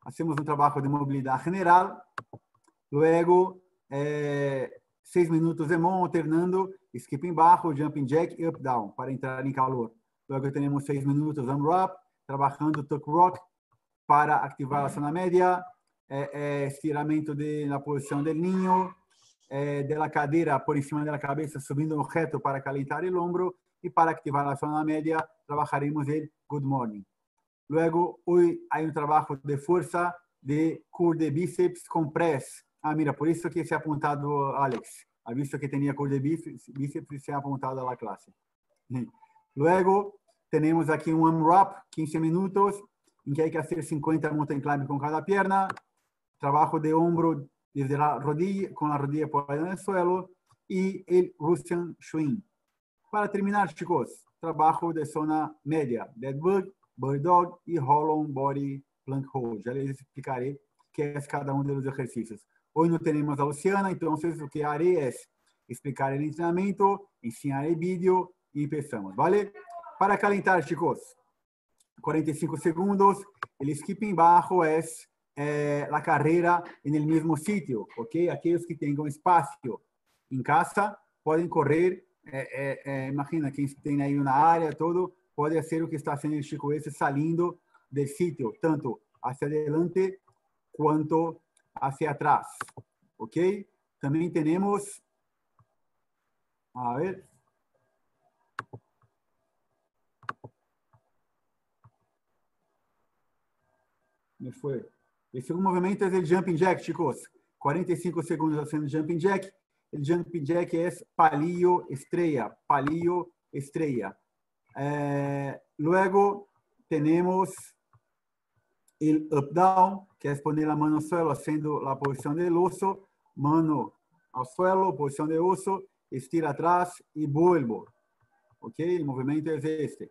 hacemos un trabajo de movilidad general. Luego, 6 minutos de mão, alternando skipping bajo, jumping jack e up down, para entrar em calor. Luego tenemos 6 minutos AMRAP, trabajando tuck rock para activar la zona media, estiramento de la posición del niño, de la cadera por encima de la cabeza, subiendo un reto para calentar el hombro, y para activar la zona media trabajaremos el good morning. Luego, hoy hay un trabajo de fuerza de curl de bíceps con press. Ah, mira, por eso que se ha apuntado Alex. Ha visto que tenía curl de bíceps y se ha apuntado a la clase. Luego, tenemos aquí un AMRAP, 15 minutos, en que hay que hacer 50 mountain climb con cada pierna. Trabajo de hombro desde la rodilla, con la rodilla apoyada en el suelo. Y el Russian swing. Para terminar, chicos, trabajo de zona media. Dead bug, bird dog y hollow body plank hold. Ya les explicaré qué es cada uno de los ejercicios. Hoy no tenemos a Luciana, entonces lo que haré es explicar el entrenamiento, enseñar el vídeo y empezamos, ¿vale? Para calentar, chicos, 45 segundos. El skipping bajo es la carrera en el mismo sitio, ¿ok? Aquellos que tengan espacio en casa pueden correr. Imagina, quem tem aí uma área, todo, pode ser o que está haciendo el chico ese saliendo del sitio, tanto hacia adelante quanto hacia atrás, ¿ok? También tenemos, a ver, me fue. El segundo movimiento es el jumping jack, chicos. 45 segundos haciendo jumping jack. El jumping jack es palillo estrella, palillo estrella. Luego tenemos el up down, que es poner la mano al suelo haciendo la posición del oso, mano al suelo, posición de oso, estira atrás y vuelvo. ¿Ok? El movimiento es este.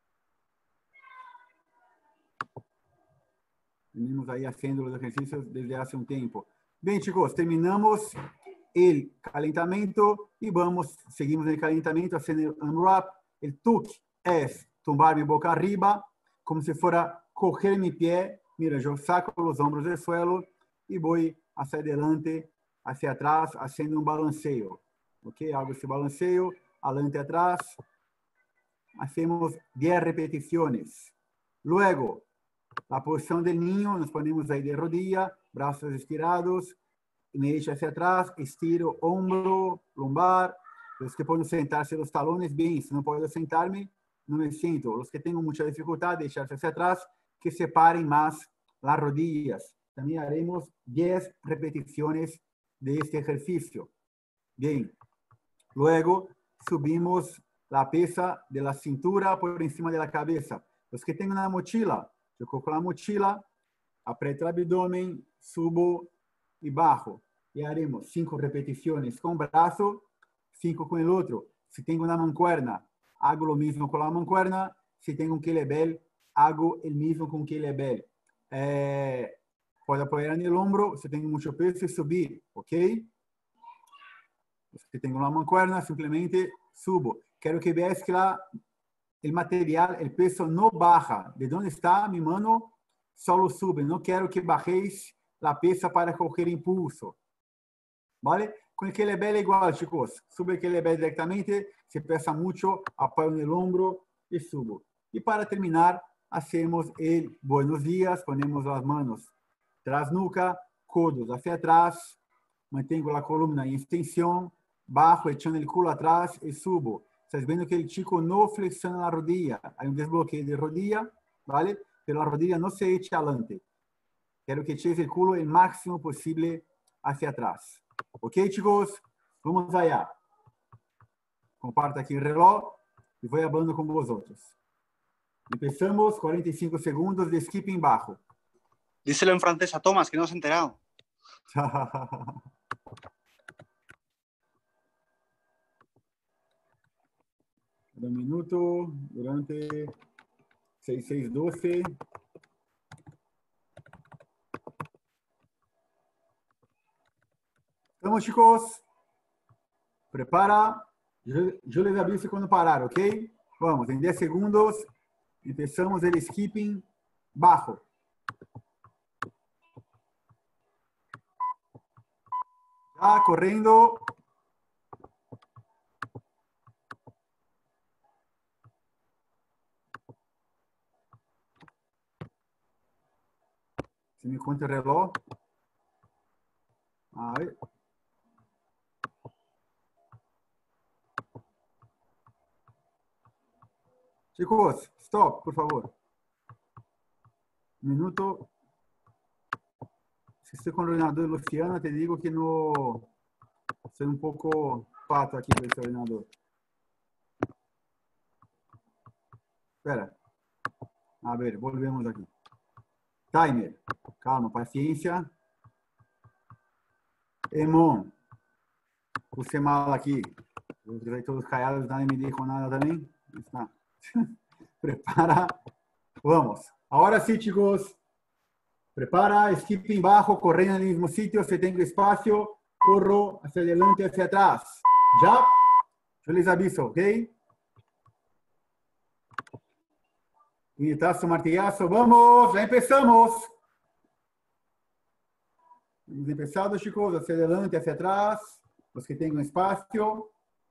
Venimos ahí haciendo los ejercicios desde hace un tiempo. Bien, chicos, terminamos el calentamiento y seguimos en el calentamiento haciendo el unwrap. El tuck es tumbar mi boca arriba, como si fuera coger mi pie. Mira, yo saco los hombros del suelo y voy hacia adelante, hacia atrás, haciendo un balanceo. ¿Ok? Hago ese balanceo, adelante, atrás. Hacemos 10 repeticiones. Luego, la posición del niño, nos ponemos ahí de rodilla, brazos estirados, me echo hacia atrás, estiro hombro, lumbar. Los que pueden sentarse los talones, bien. Si no puedo sentarme, no me siento. Los que tengan mucha dificultad de echarse hacia atrás, que separen más las rodillas. También haremos 10 repeticiones de este ejercicio. Bien. Luego, subimos la pesa de la cintura por encima de la cabeza. Los que tengan una mochila, yo cojo la mochila, aprieto el abdomen, subo y bajo. Y haremos 5 repeticiones con brazo, 5 con el otro. Si tengo una mancuerna, hago lo mismo con la mancuerna. Si tengo un kettlebell, hago el mismo con kettlebell. Puedo apoyar en el hombro, si tengo mucho peso, y subir, ¿ok? Si tengo una mancuerna, simplemente subo. Quiero que veáis que el material, el peso no baja. De donde está mi mano, solo sube. No quiero que bajéis la pesa para coger impulso. ¿Vale? Con el kettlebell igual, chicos. Sube el kettlebell directamente. Si pesa mucho, apoyo en el hombro y subo. Y para terminar, hacemos el buenos días. Ponemos las manos tras nuca, codos hacia atrás. Mantengo la columna en extensión. Bajo, echando el culo atrás y subo. Estás viendo que el chico no flexiona la rodilla. Hay un desbloqueo de rodilla, ¿vale? Pero la rodilla no se echa adelante. Quiero que eches el culo el máximo posible hacia atrás. ¿Ok, chicos? Vamos allá. Comparto aquí el reloj y voy hablando con vosotros. Empezamos, 45 segundos de skipping bajo. Díselo en francés a Tomás, que no se ha enterado. Un minuto durante 6-6-12. Estamos, chicos. Prepara. Yo les aviso cuando parar, ¿ok? Vamos, en 10 segundos empezamos el skipping bajo. corriendo. Se me cuenta el reloj. A ver. Chicos, stop, por favor. Un minuto. Si estoy con el ordenador, Luciana, te digo que no... Soy un poco pato aquí con este ordenador. Espera. A ver, volvemos aquí. Timer. Calma, paciencia. Emon. Puse mal aquí. Los que todos callados, nadie me dijo nada también. Está. Prepara. Vamos. Ahora sí, chicos. Prepara, skipping bajo, corriendo en el mismo sitio. Si tengo espacio, corro hacia adelante, hacia atrás. ¿Ya? Yo les aviso, ¿ok? Puñetazo, martillazo. Vamos, ya empezamos. Hemos empezado, chicos, hacia adelante, hacia atrás. Los que tengan espacio.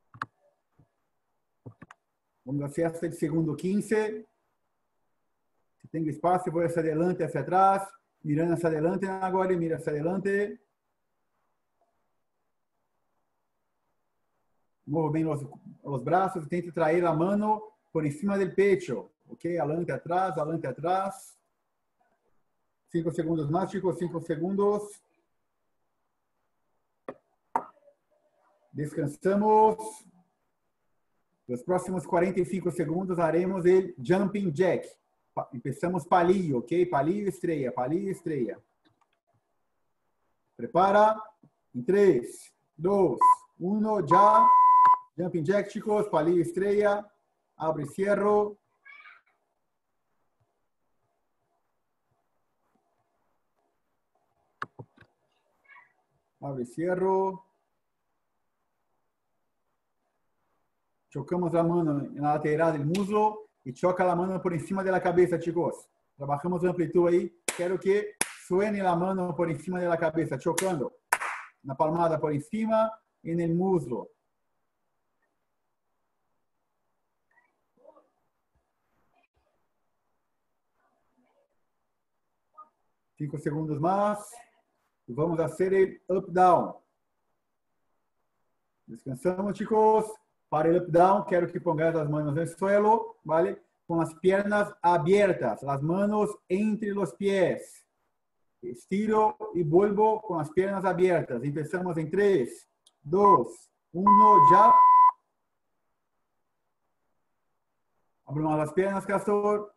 Vamos a hacer hasta el segundo 15. Si tengo espacio, voy hacia adelante, hacia atrás. Mirando hacia adelante agora, mira hacia adelante. Muevo bien los brazos, intento traer la mano por encima del pecho. Ok, adelante, atrás. 5 segundos más, chicos, 5 segundos. Descansamos. Los próximos 45 segundos haremos el jumping jack. Empezamos palillo, ok? Palillo, estrella. Prepara. En 3, 2, 1, ya. Jumping jack, chicos. Palillo, estrella. Abre y cierro. Abre y cierro. Chocamos la mano en la lateral del muslo y choca la mano por encima de la cabeza, chicos. Trabajamos la amplitud ahí. Quiero que suene la mano por encima de la cabeza, chocando. Una palmada por encima en el muslo. Cinco segundos más. Y vamos a hacer el up-down. Descansamos, chicos. Para el up-down, quero que pongas as manos no suelo, ¿vale? Com as pernas abertas, as manos entre os pés. Estiro e vuelvo com as pernas abertas. Empezamos em 3, 2, 1, já. Abrimos as pernas, Castor.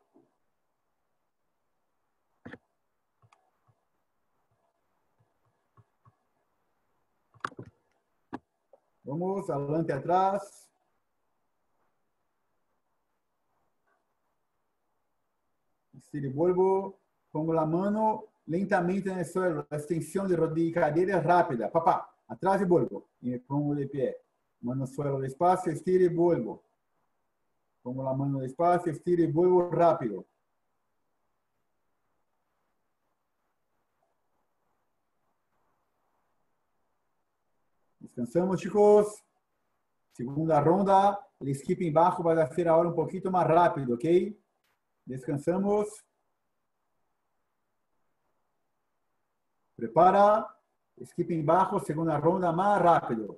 Vamos, adelante, atrás. Estiro y vuelvo. Pongo la mano lentamente en el suelo. La extensión de rodilla y cadera es rápida. Papá, atrás y vuelvo. Y me pongo de pie. Mano suelo despacio, estiro y vuelvo. Pongo la mano despacio, estiro y vuelvo rápido. Descansamos, chicos. Segunda ronda. El skipping bajo va a ser ahora un poquito más rápido, ¿ok? Descansamos. Prepara. Skipping bajo, segunda ronda más rápido.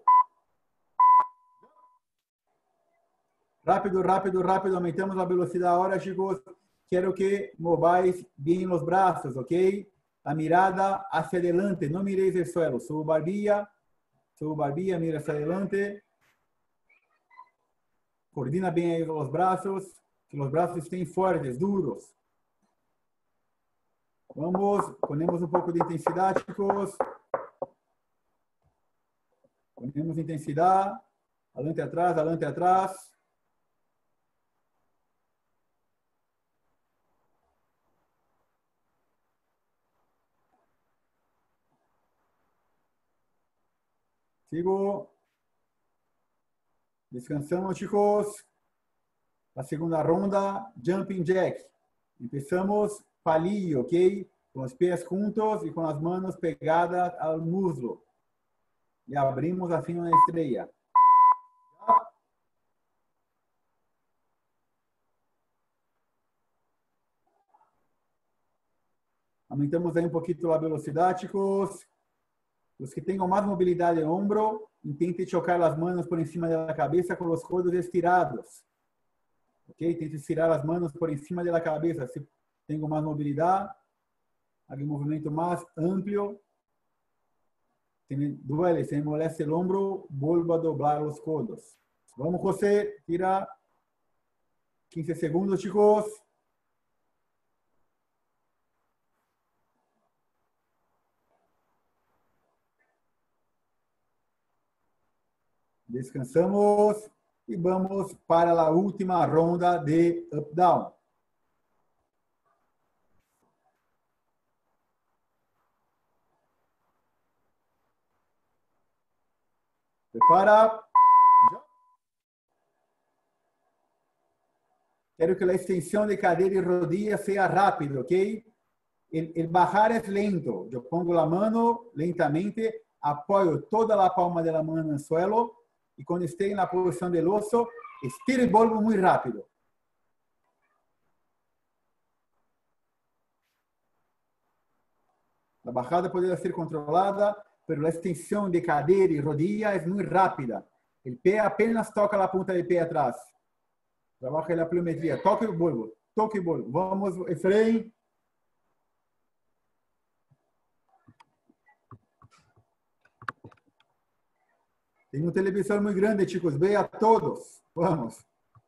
Rápido, rápido, rápido. Aumentamos la velocidad ahora, chicos. Quiero que mováis bien los brazos, ¿ok? La mirada hacia adelante. No miréis el suelo. Subo barbilla, mira hacia adelante. Coordina bien ahí los brazos. Que los brazos estén fuertes, duros. Vamos, ponemos un poco de intensidad, chicos. Ponemos intensidad. Adelante, atrás, adelante, atrás. Sigo. Descansamos, chicos. La segunda ronda, jumping jack. Empezamos palillo, ¿ok? Con los pies juntos y con las manos pegadas al muslo. y abrimos haciendo una estrella. Aumentamos aí um pouquinho a velocidade, chicos. Os que tenham mais mobilidade de ombro, intentem chocar as mãos por cima da cabeça com os codos estirados. Ok? Tente estirar as mãos por cima da cabeça. Se tenho mais mobilidade, haga um movimento mais amplo. Se me duele, se me molesta o ombro, vuelvo a doblar os codos. Vamos, José. Tira 15 segundos, chicos. Descansamos e vamos para a última ronda de up-down. Prepara. Quero que a extensão de cadeira e rodilha seja rápida, ok? El bajar é lento. Eu pongo a mão lentamente, apoio toda a palma da mão no suelo e quando esteja na posição do osso, estiro e volvo muito rápido. A bajada poderá ser controlada, mas a extensão de cadeira e rodilha é muito rápida. O pé apenas toca a ponta do pé atrás. Trabalha a pliometria. Toque e volvo. Toque e volvo. Vamos, Efraim. Tem um televisor muito grande, chicos. Veja todos. Vamos.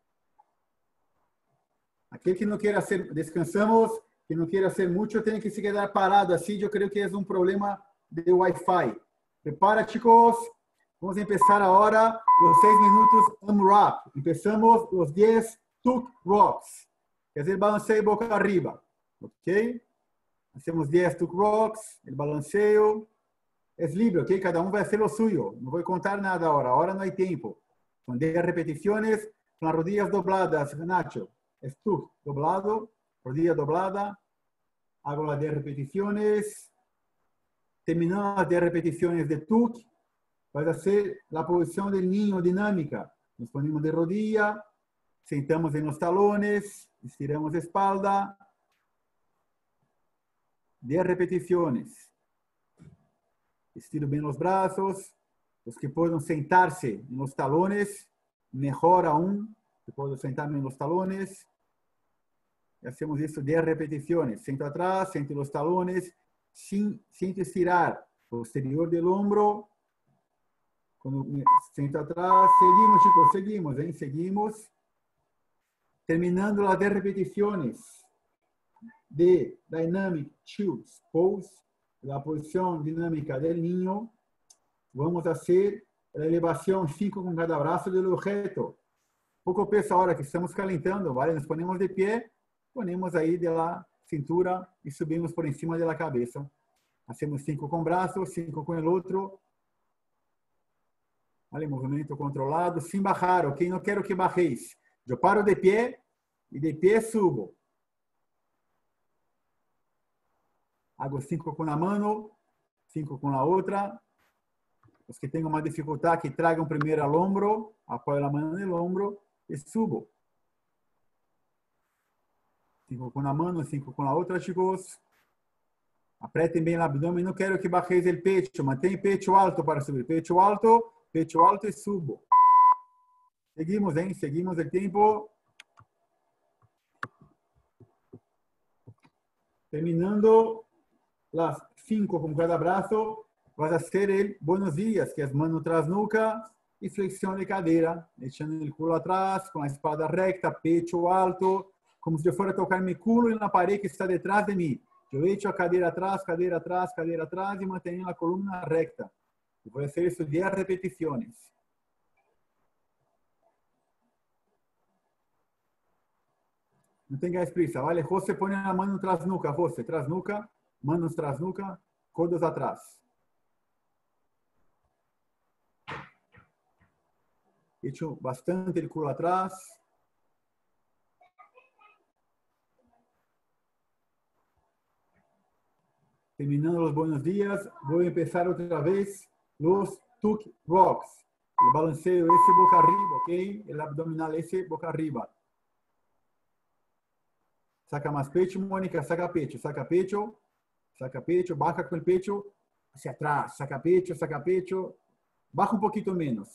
Aquele que não queira ser... Descansamos. Que não queira ser muito, tem que se quedar parado assim. Eu creio que é um problema de Wi-Fi. Prepara, chicos. Vamos começar agora os 6 minutos AMRAP. Começamos os 10 Tuck Rocks. Quer dizer, balanceio boca arriba. Ok? Hacemos 10 Tuck Rocks. El balanceio. É livre, ok? Cada um vai fazer o suyo. Não vou contar nada agora. Agora não há tempo. São 10 repetições com as rodillas dobladas, Nacho. Es Tuck doblado, rodilla doblada. Hago las 10 repeticiones. Terminando las 10 repeticiones de Tuck, vas a hacer la posición del niño dinámica. Nos ponemos de rodilla, sentamos en los talones, estiramos la espalda. 10 repeticiones. Estiro bem os braços. Os que podem sentar-se nos talones, melhor aún. Que podem sentar-me nos talones. E hacemos isso 10 repetições. Sento atrás, sento os talones, sin estirar o exterior do ombro. Quando sento atrás, seguimos, chicos, seguimos, hein? Seguimos. Terminando as 10 repetições de Dynamic Child's Pose, a posição dinâmica do niño, vamos fazer a elevação 5 com cada braço do objeto. Pouco peso agora que estamos calentando, ¿vale? Nos ponemos de pé, ponemos aí de la cintura e subimos por cima da cabeça. Hacemos 5 com braços, 5 com o outro. Vale, movimento controlado, sem bajar, ok? Não quero que bajeis. Eu paro de pé e de pé subo. Hago 5 com a mão, 5 com a outra. Os que tenham uma dificuldade, que tragam primeiro ao ombro, apoio a mão no ombro e subo. 5 com a mão, 5 com a outra, chicos. Apretem bem o abdômen. Não quero que bajeis o pecho. Mantém o pecho alto para subir. Pecho alto e subo. Seguimos, hein? Seguimos o tempo. Terminando las 5 com cada braço, vas a hacer el buenos días, que es mano tras nuca y flexión de cadera, echando el culo atrás, con la espalda recta, pecho alto, como si yo fuera a tocar mi culo en la pared que está detrás de mí. Yo echo a cadera atrás y mantengo la columna recta. Y voy a hacer eso 10 repeticiones. No tengáis prisa, ¿vale? José pone la mano tras nuca, José, tras nuca, manos tras nuca, codos atrás. Echo bastante el culo atrás. Terminando los buenos días, voy a empezar otra vez los tuck rocks. El balanceo ese boca arriba, ¿ok? El abdominal ese boca arriba. Saca más pecho, Mónica, saca pecho, saca pecho, saca pecho, baja con el pecho hacia atrás, saca pecho, baja un poquito menos.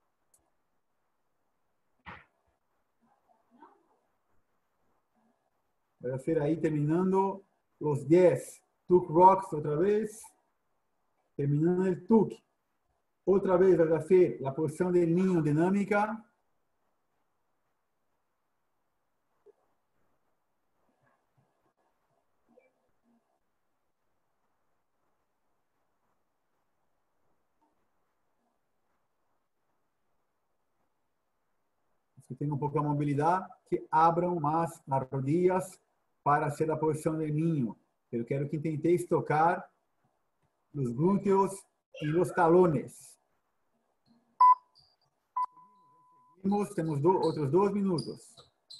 Voy a hacer ahí terminando los 10 tuck rocks otra vez, terminando el tuck. Otra vez voy a hacer la posición del niño dinámica. Que tengan un poco de movilidad, que abran más las rodillas para hacer la posición del niño. Pero quiero que intentéis tocar los glúteos y los talones. Tenemos otros 2 minutos.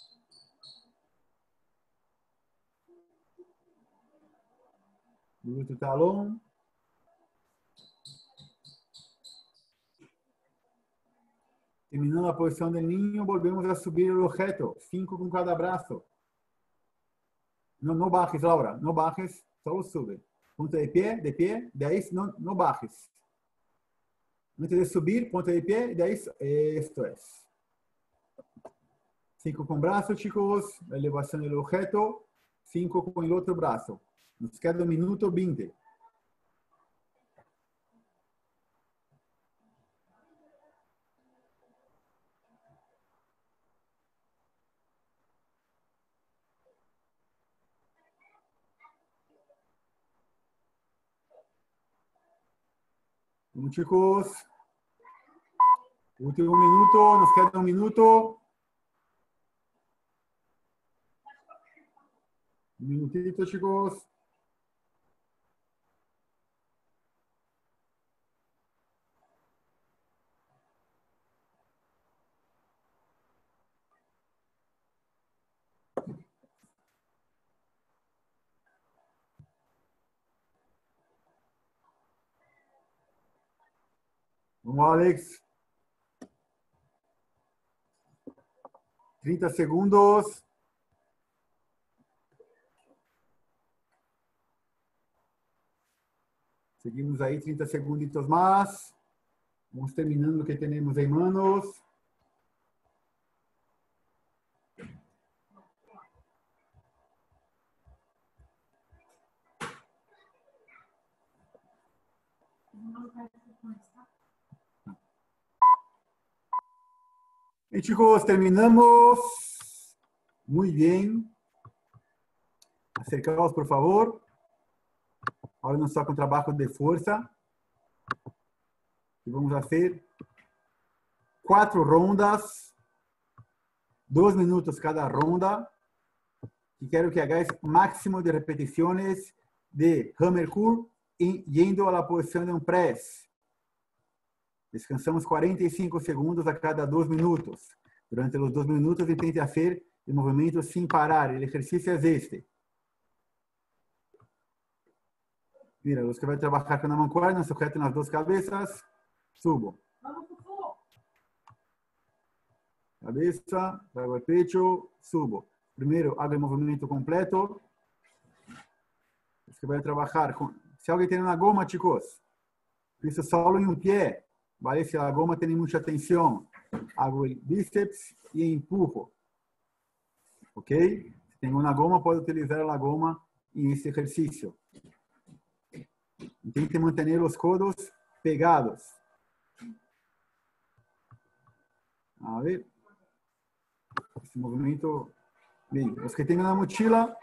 Glúteo, talón. Terminando la posición del niño, volvemos a subir el objeto. 5 con cada brazo. No bajes, Laura. No bajes, solo sube. Ponte de pie, de ahí no bajes. Antes de subir, ponte de pie, de ahí, esto es. 5 con brazo, chicos. La elevación del objeto. 5 con el otro brazo. Nos queda 1 minuto 20. Bueno, chicos. Último minuto. Nos queda 1 minuto. 1 minutito, chicos. Vamos, Alex. 30 segundos. Seguimos ahí 30 segunditos más. Vamos terminando lo que tenemos en manos. Y chicos, terminamos. Muy bien. Acercaos, por favor. Ahora nos toca un trabajo de fuerza. Y vamos a hacer 4 rondas. 2 minutos cada ronda. Y quiero que hagáis máximo de repeticiones de hammer curl y yendo a la posición de un press. Descansamos 45 segundos a cada 2 minutos. Durante los 2 minutos, intente hacer el movimiento sin parar. El ejercicio es este. Mira, los que van a trabajar con la mancuerna, sujeten las 2 cabezas. Subo. Cabeza, traigo el pecho, subo. Primero hago el movimiento completo. Los que van a trabajar con... Si alguien tiene una goma, chicos, piso solo en un pie. ¿Vale? Si la goma tiene mucha tensión, hago el bíceps y empujo. ¿Ok? Si tengo una goma, puedo utilizar la goma en este ejercicio. Intente mantener los codos pegados. A ver. Este movimiento. Bien. Los que tengan la mochila,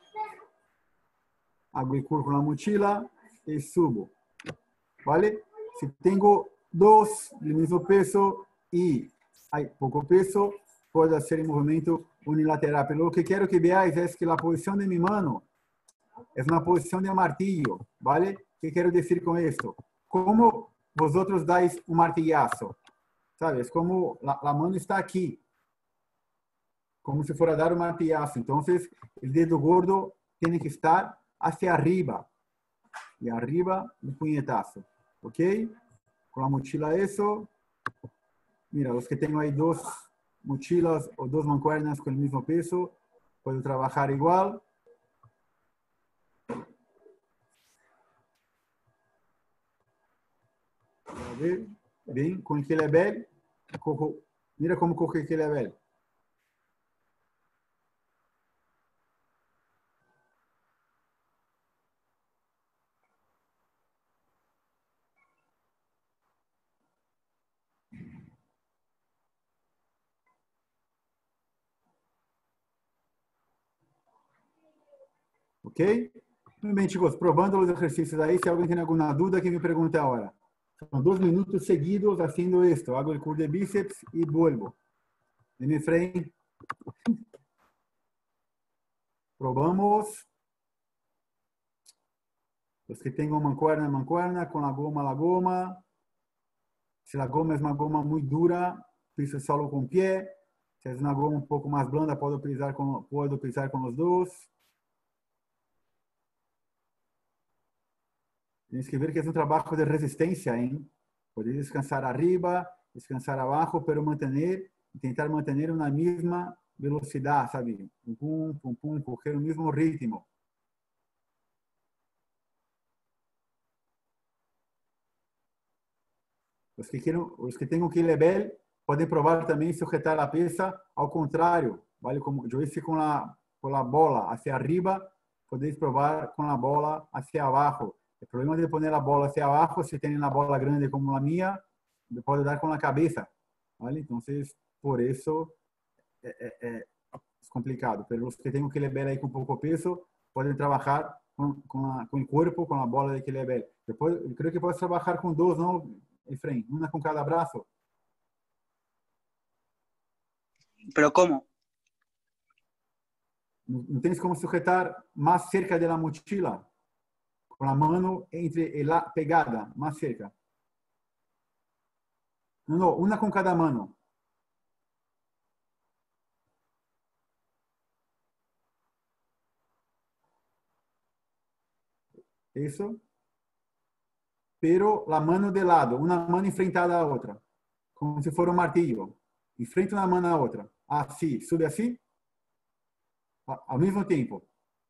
hago el curl con la mochila y subo. ¿Vale? Si tengo 2 del mismo peso y hay poco peso, puedo hacer el movimiento unilateral. Pero lo que quiero que veáis es que la posición de mi mano es una posición de martillo, ¿vale? ¿Qué quiero decir con esto? ¿Cómo vosotros dais un martillazo? ¿Sabes? Como la mano está aquí, como si fuera a dar un martillazo. Entonces, el dedo gordo tiene que estar hacia arriba. Y arriba, un puñetazo. ¿Ok? con la mochila eso. Mira, los que tengo ahí dos mochilas o dos mancuernas con el mismo peso, puedo trabajar igual. A ver, bien, con el kettlebell, cojo, mira cómo coge el kettlebell. Ok? Muy bien, chicos, probando los ejercicios ahí. Si alguien tiene alguna duda, que me pregunte ahora. Son 2 minutos seguidos haciendo esto. Hago el curl de bíceps y vuelvo. Dime, Efraín. Probamos. Los que tengo mancuerna, mancuerna. Con la goma, la goma. Si la goma es una goma muy dura, piso solo con pie. Si es una goma un poco más blanda, puedo pisar con los dos. Tienes que ver que es un trabajo de resistencia, ¿eh? Puedes descansar arriba, descansar abajo, pero intentar mantener una misma velocidad, ¿sabes? Pum, pum, pum, pum, coger el mismo ritmo. Los que tengan kettlebell pueden probar también sujetar la pesa al contrario, ¿vale? Como yo hice con la bola hacia arriba, podéis probar con la bola hacia abajo. El problema de poner la bola hacia abajo, si tienen la bola grande como la mía, me puede dar con la cabeza, ¿vale? Entonces, por eso es complicado. Pero los que tengan kettlebell ahí con poco peso, pueden trabajar con el cuerpo, con la bola de kettlebell. Creo que puedes trabajar con dos, ¿no, Efraín? Una con cada brazo. ¿Pero cómo? No tienes como sujetar más cerca de la mochila, con la mano entre la pegada, más cerca. No, una con cada mano. Eso. Pero la mano de lado, una mano enfrentada a otra, como si fuera un martillo. Enfrenta una mano a otra. Así, sube así, al mismo tiempo.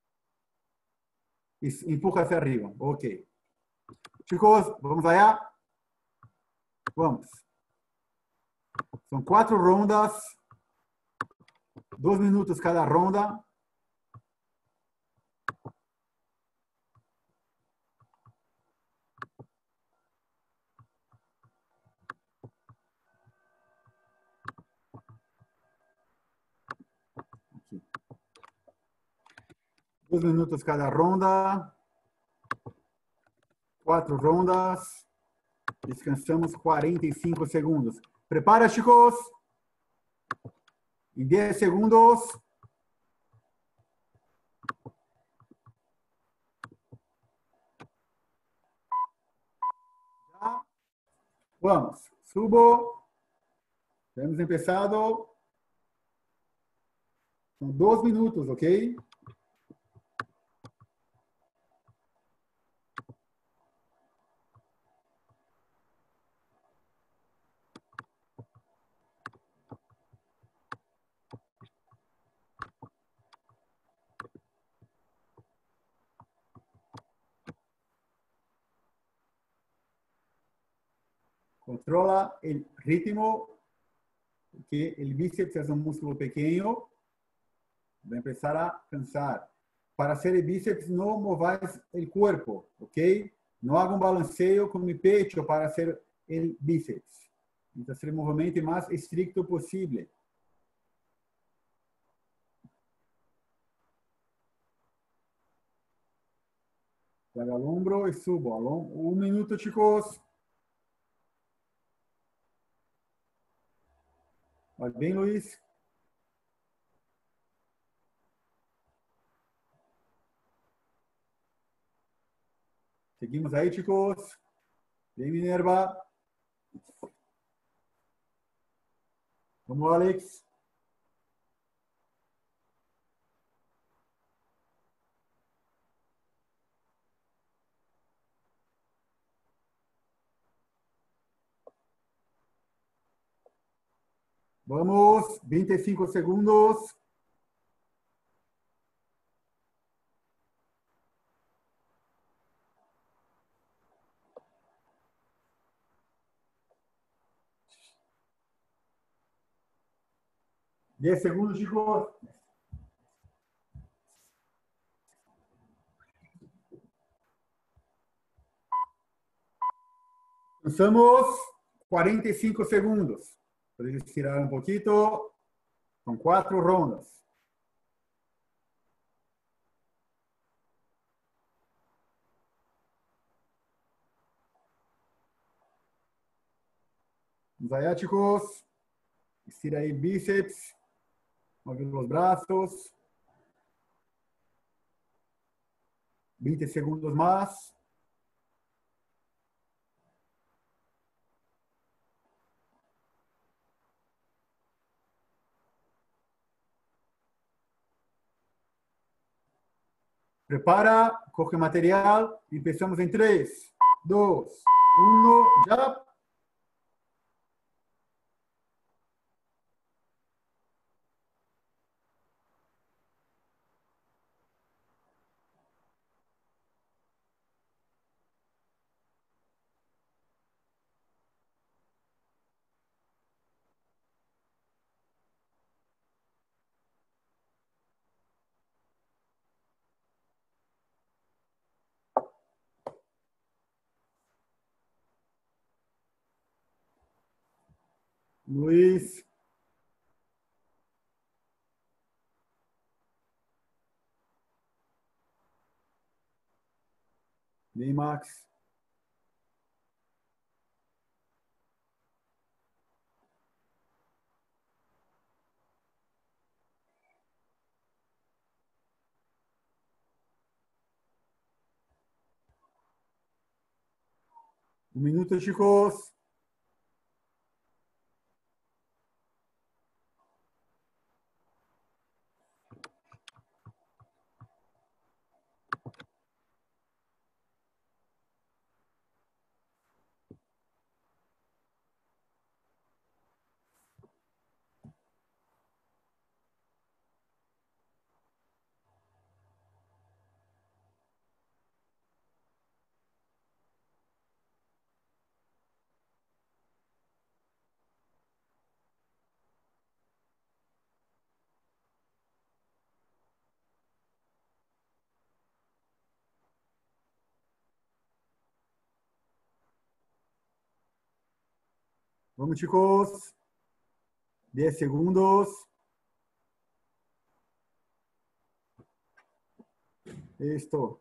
Y empuja hacia arriba. Ok. Chicos, vamos allá. Vamos. Son 4 rondas. 2 minutos cada ronda. Aqui. 2 minutos cada ronda. 4 rondas. Descansamos 45 segundos. Prepara, chicos. Em 10 segundos. Já. Vamos. Subo. Já hemos empezado. São 2 minutos, ok? Controla el ritmo, que el bíceps es un músculo pequeño. Va a empezar a cansar. Para hacer el bíceps no mováis el cuerpo, ¿ok? No haga un balanceo con mi pecho para hacer el bíceps. Necesita hacer el movimiento más estricto posible. Haga el hombro y subo. Un minuto, chicos. Va bien, Luis. Seguimos ahí, chicos. Bien, Minerva. Vamos, Alex. Vamos, 25 segundos. Dez segundos, Chico. Lançamos 45 segundos. Podemos estirar um pouquinho. São 4 rondas. Os asiáticos. Estira aí bíceps. Move os braços. 20 segundos mais. Prepara, coge material. Empezamos em 3, 2, 1, já. Luiz. Vem, Max. Um minuto, chicos. Vamos, chicos. 10 segundos. Listo.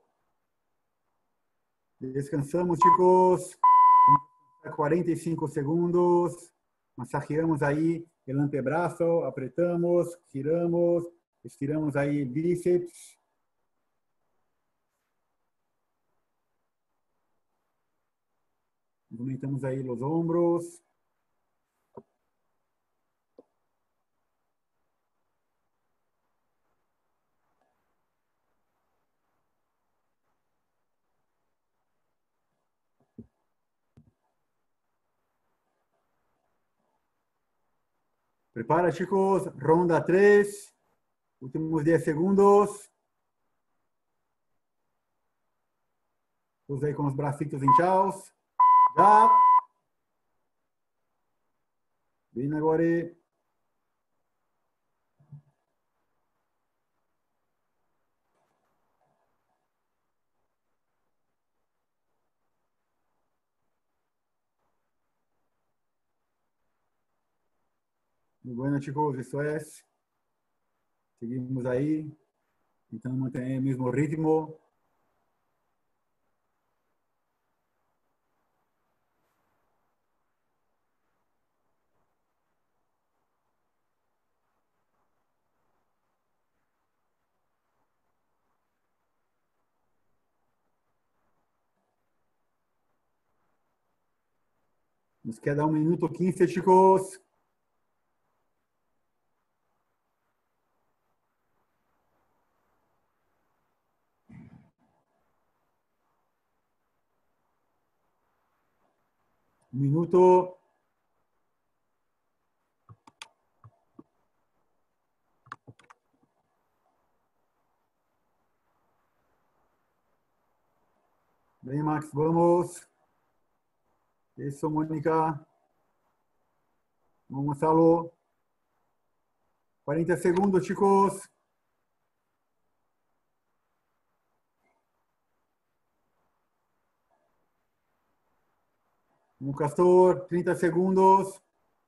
Descansamos, chicos. 45 segundos. Massageamos aí o antebraço, apretamos, giramos, estiramos aí bíceps. Movimentamos aí os ombros. Prepara, chicos. Ronda 3. Últimos 10 segundos. Todos aí com os bracitos inchados. Já. Bem agora. Muy bueno, chicos. Isso é. Seguimos aí. Tentando manter o mesmo ritmo. Nos queda 1 minuto 15, chicos. Um minuto. Ven, Max, vamos. Eso, Mónica. Vamos, Salo. 40 segundos, chicos. Un Castor, 30 segundos.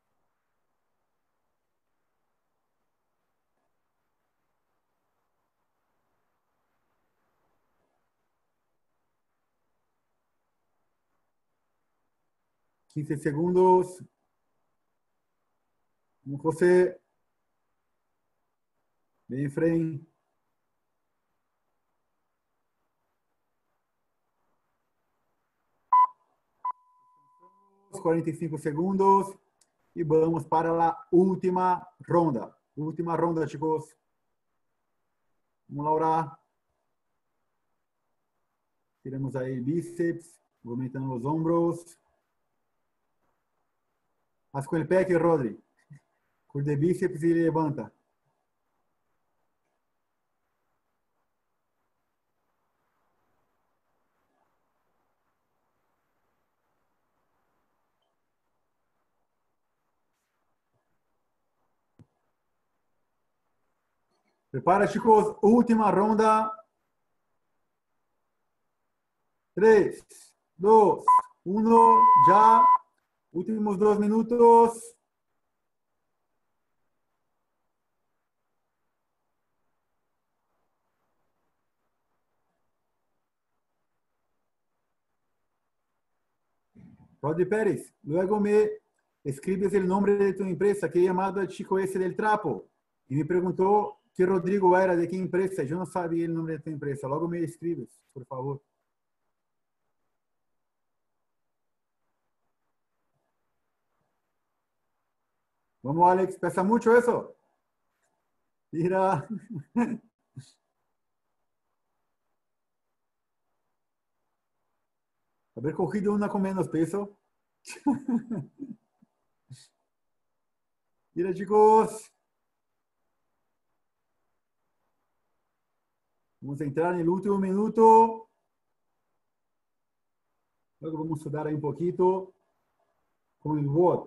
$15 segundos. Un José. Ven, Efraín. 45 segundos. E vamos para a última ronda. Última ronda, chicos. Vamos, Laura. Tiramos aí bíceps, movimentando os ombros. Haz com o pé aqui, Rodri. Curte bíceps e levanta. Prepara, chicos. Última ronda. 3, 2, 1. Já. Últimos 2 minutos. Rodri Pérez, luego me escribes el nombre de tu empresa, que he llamado al chico ese del trapo. Y me preguntó que Rodrigo era, de qué empresa. Yo no sabía el nombre de tu empresa. Luego me escribes, por favor. Vamos, Alex. ¿Pesa mucho eso? Mira. Haber cogido una con menos peso. Mira, chicos. Vamos a entrar en el último minuto. Luego vamos a sudar ahí un poquito con el WOD.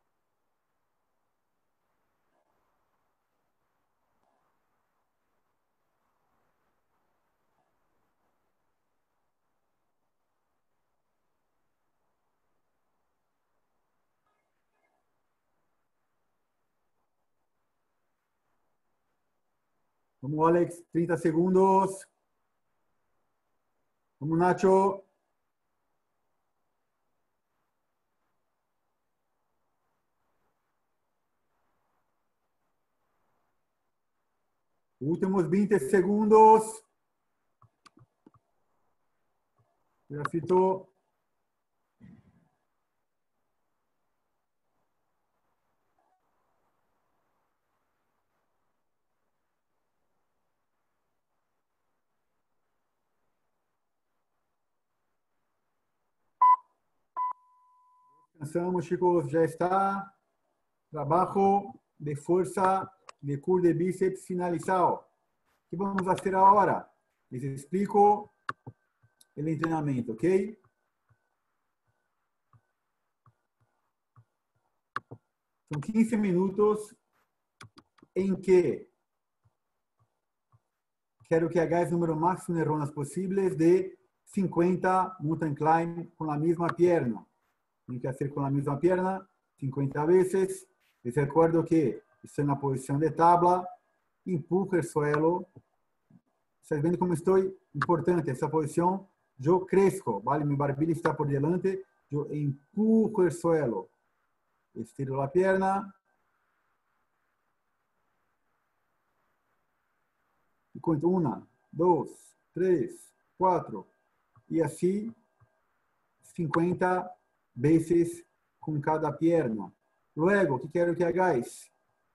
Vamos, Alex, 30 segundos. Vamos, Nacho. Últimos 20 segundos. Grafito. Descansamos, chicos. Ya está. Trabajo de fuerza de curl de bíceps finalizado. ¿Qué vamos a hacer ahora? Les explico el entrenamiento, ¿ok? Son 15 minutos en que quero que hagáis o número máximo de rondas posibles de 50 mountain climb con la misma pierna. Tem que hacer con la misma pierna 50 veces. Les recuerdo que estoy en la posición de tabla, empujo el suelo. ¿Estás viendo cómo estoy? Importante, esa posición, yo crezco, ¿vale? Mi barbilla está por delante, yo empujo el suelo. Estiro la pierna. Y cuento 1, 2, 3, 4. Y así 50 veces con cada pierna. Luego, ¿qué quiero que hagáis?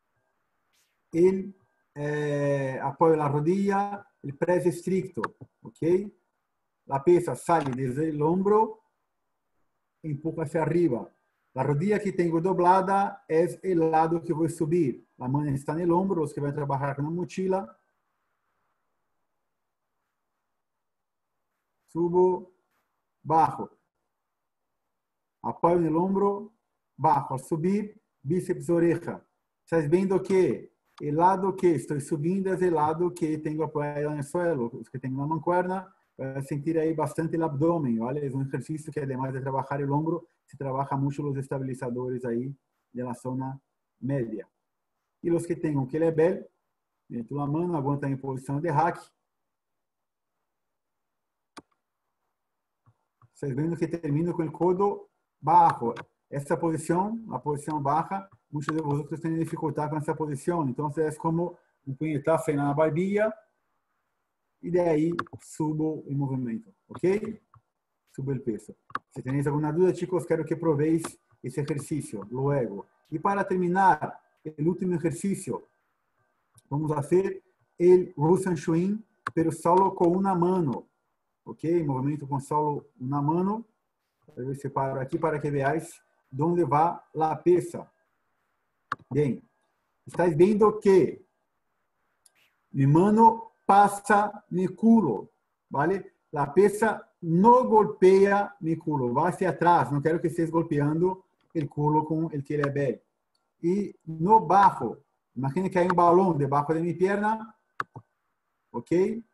El apoyo la rodilla, el press estricto, ¿ok? La pesa sale desde el hombro, empuja hacia arriba. La rodilla que tengo doblada es el lado que voy a subir. La mano está en el hombro, los que van a trabajar con la mochila. Subo, bajo. Apoio no ombro, bajo. Al subir, bíceps, oreja. ¿Estás viendo que el lado que estoy subindo es el lado que tengo apoyado en el suelo? Los que tengo una mancuerna, vas a sentir ahí bastante el abdomen, ¿vale? Es un ejercicio que además de trabajar el hombro, se trabaja mucho los estabilizadores ahí de la zona media. Y los que tengan kettlebell, meto la mano, aguantan en posición de hack. Vocês vendo que termino con el codo bajo. Esta posición, la posición baja, muchos de vosotros tienen dificultad con esta posición. Entonces es como un puñetazo en la barbilla y de ahí subo el movimiento. ¿Ok? Subo el peso. Si tenéis alguna duda, chicos, quiero que probéis ese ejercicio luego. Y para terminar, el último ejercicio, vamos a hacer el Russian Swing, pero solo con una mano. ¿Ok? Movimiento con solo una mano. A ver si paro aquí para que veáis dónde va la pesa. Bien. Estáis viendo que mi mano pasa mi culo, ¿vale? La pesa no golpea mi culo, va hacia atrás. No quiero que estés golpeando el culo con el kettlebell. Y no bajo. Imagina que hay un balón debajo de mi pierna, ¿ok?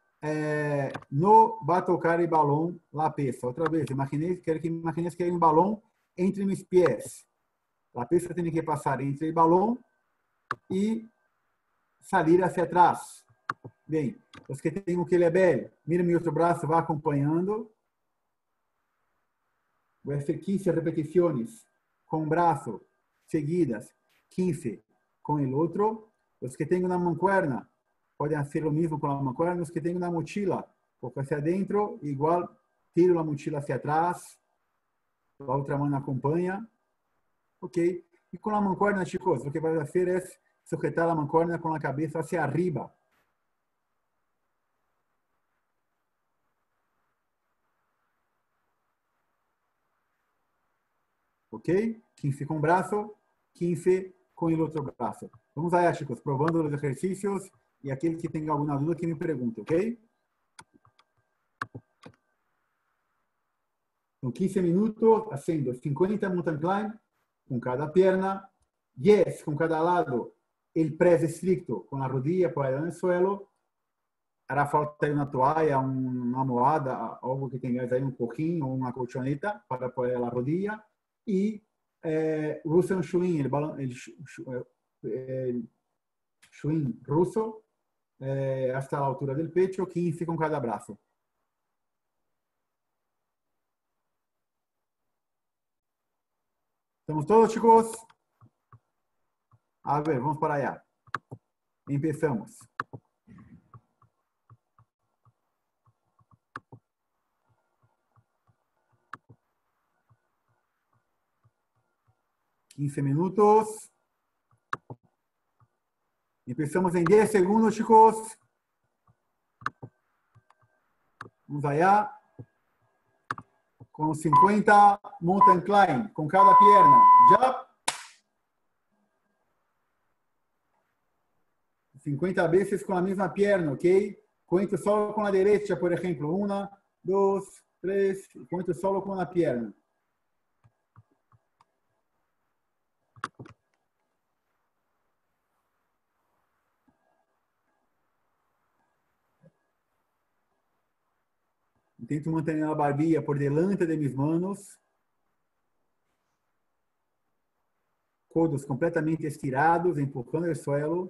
No va a tocar el balón la pesa. Otra vez, quiero que imagines que hay un balón entre mis pies. La pesa tiene que pasar entre el balón y salir hacia atrás. Bien, los que tengo kettlebell, mira mi otro brazo, va acompanhando. Voy a hacer 15 repeticiones con un brazo seguidas, 15 con el otro. Los que tengan una mancuerna, pueden hacer lo mismo con la mancuerna. Los que tengan una mochila, poco hacia adentro, igual tiro la mochila hacia atrás, la otra mano acompaña. Ok, y con la mancuerna, chicos, lo que vas a hacer es sujetar la mancuerna con la cabeza hacia arriba. Ok, 15 con un brazo, 15 con el otro brazo. Vamos allá, chicos, probando los ejercicios y aquel que tenga alguna duda que me pregunte, ok. Son 15 minutos haciendo 50 mountain climb con cada pierna, 10 con cada lado, el press estricto con la rodilla apoyada en el suelo. Hará falta una toalla, una almohada, algo que tengáis ahí, un cojín o una colchoneta para apoyar la rodilla. Y Russian Swing, el swing ruso, hasta la altura del pecho, 15 con cada brazo. ¿Estamos todos, chicos? A ver, vamos para allá. Empezamos. $15 minutos. Empezamos en 10 segundos, chicos. Vamos allá. Con 50 mountain climb, con cada pierna. Ya. 50 veces con la misma pierna, ¿ok? Cuento solo con la derecha, por ejemplo. 1, 2, 3. Cuento solo con la pierna. Intento mantener a barbilla por delante de mis manos. Codos completamente estirados, empujando el suelo.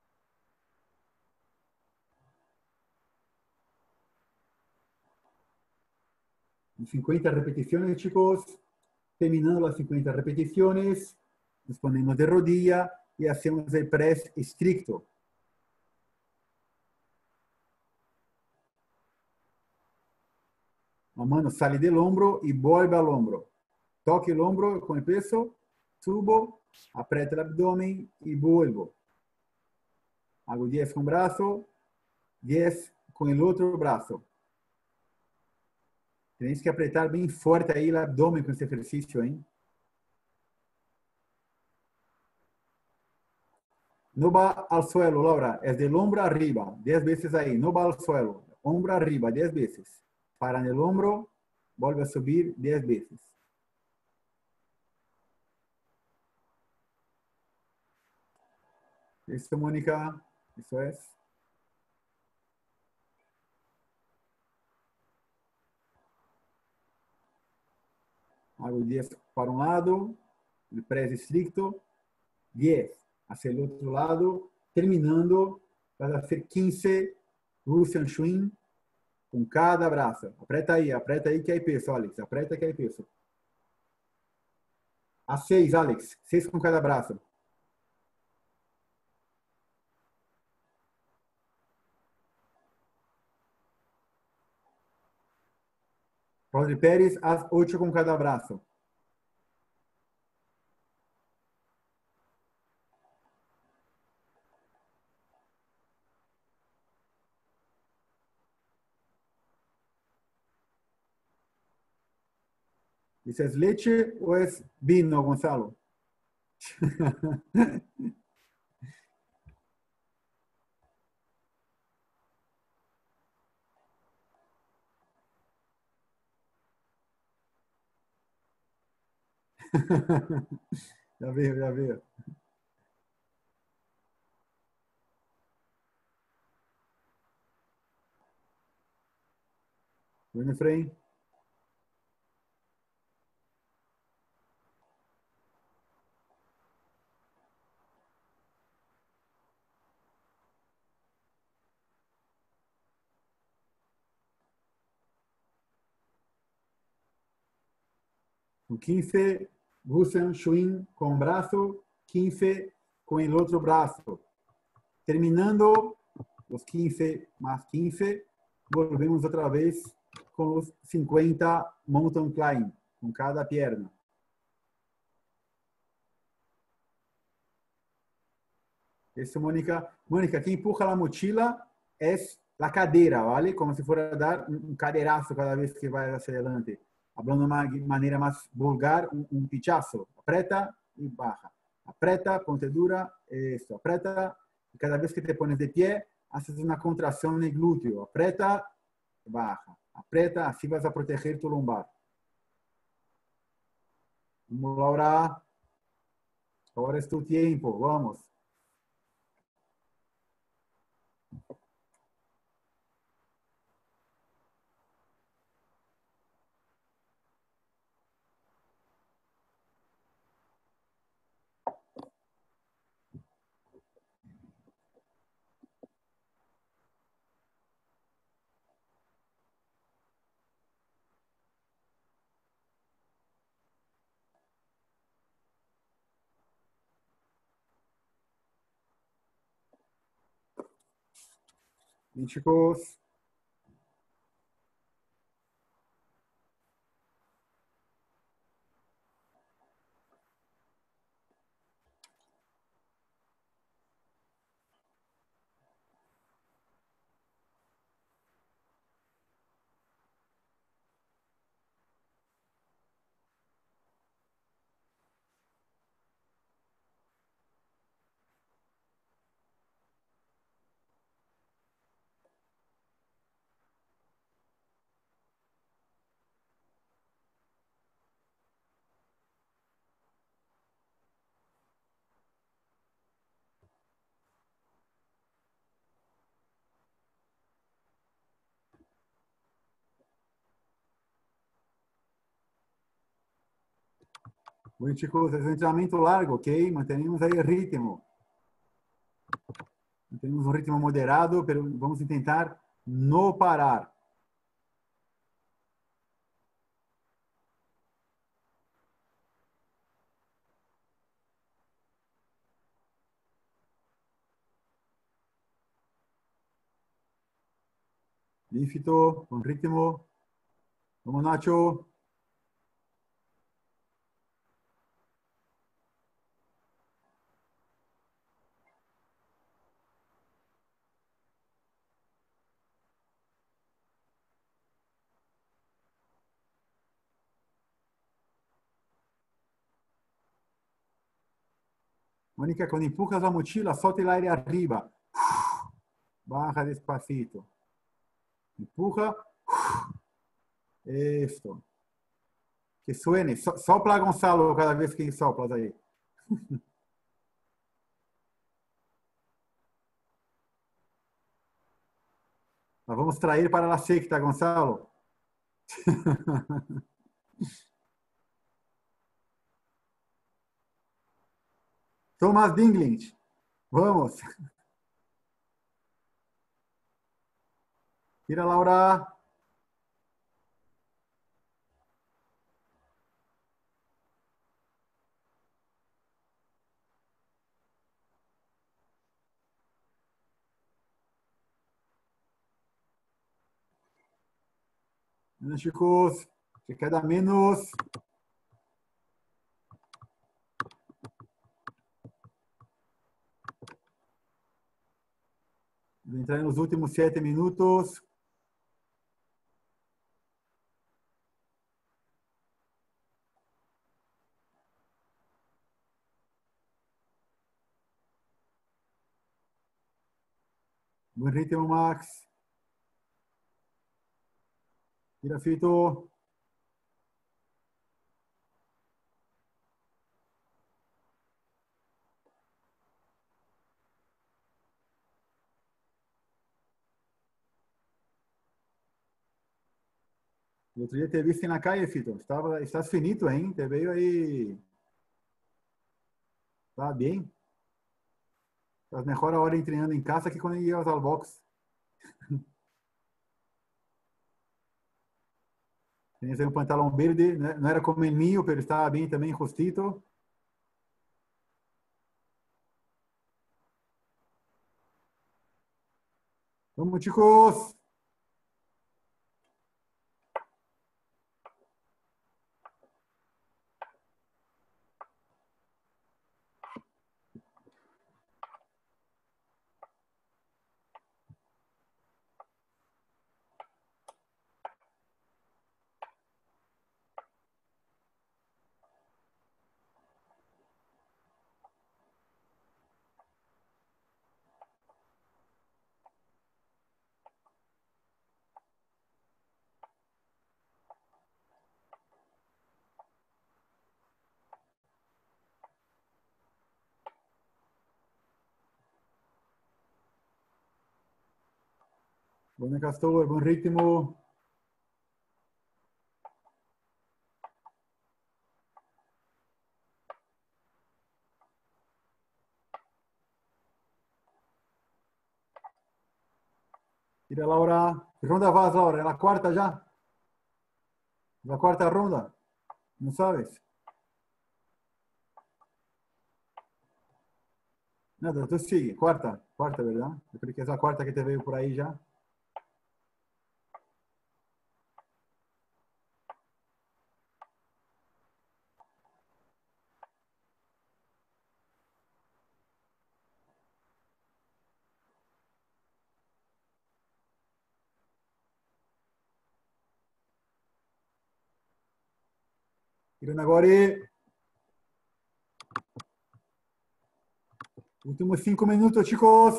En 50 repeticiones, chicos. Terminando las 50 repeticiones, nos ponemos de rodilla y hacemos el press estricto. La mano sale del hombro y vuelve al hombro. Toque el hombro con el peso, subo, aprieto el abdomen y vuelvo. Hago 10 con brazo, 10 con el otro brazo. Tenéis que apretar bien fuerte ahí el abdomen con este ejercicio, ¿eh? No va al suelo, Laura, es del hombro arriba, 10 veces ahí, no va al suelo, hombro arriba, 10 veces. Para en el hombro, vuelve a subir 10 veces. Listo, Mónica. Eso es. Hago 10 para un lado, el press estricto, 10 hacia el otro lado, terminando para hacer 15 Russian swing com cada braço. Apreta aí que hay peso, Alex. Apreta que hay peso. A 6, Alex. 6 com cada braço. Rodri Pérez, as 8 com cada braço. ¿Isso é leite ou é vino, Gonzalo? Já veio, já veio. Bueno, Frei. Com 15, Russian swing com o braço, 15 com o outro braço. Terminando os 15 mais 15, volvemos outra vez com os 50 mountain climb, com cada perna. Isso, Mônica. Mônica, quem empurra a mochila é a cadeira, ¿vale? Como se for a dar um cadeiraço cada vez que vai hacia adelante. Hablando de uma maneira mais vulgar, um pichazo. Apreta e baja. Apreta, ponte dura, isso. Apreta, e cada vez que te pones de pé, haces uma contração no glúteo. Apreta, baja. Apreta, assim vas a proteger tu lombar. Vamos, Laura. Agora é tu tempo. Vamos. Bem, chicos. Bueno, chicos, es un entrenamiento largo, ¿ok? Mantenemos ahí el ritmo. Mantenemos un ritmo moderado, pero vamos a intentar no parar. Lífito, con ritmo. Vamos, Nacho. Mónica, cuando empujas la mochila, solta el aire arriba. Baja despacito. Empuja. Esto. Que suene. Sopla, Gonzalo, cada vez que soplas aí. Nós vamos trair para a secta, Gonzalo. Thomas Dinglage. Vamos. Tira, Laura. Menos, chicos. Que queda menos. Vou entrar nos últimos 7 minutos. Bom ritmo, Max. Tira, Fito. O outro dia te viste na calle, Fito. Estás finito, hein? Te veio aí. Tá bem? Estás melhor a hora treinando em casa que quando ias ao box. Tens aí um pantalão verde, né? Não era como el mío, pero estava bem também, justito. Vamos, chicos. Bom, Castor, bom ritmo. Tira, Laura. Que ronda vas, Laura? É a quarta já? A quarta ronda? Não sabes? Nada, tu sigue. Quarta. Quarta, verdade? Eu creio que é a quarta que te veio por aí já. Tirando agora. Últimos 5 minutos, chicos.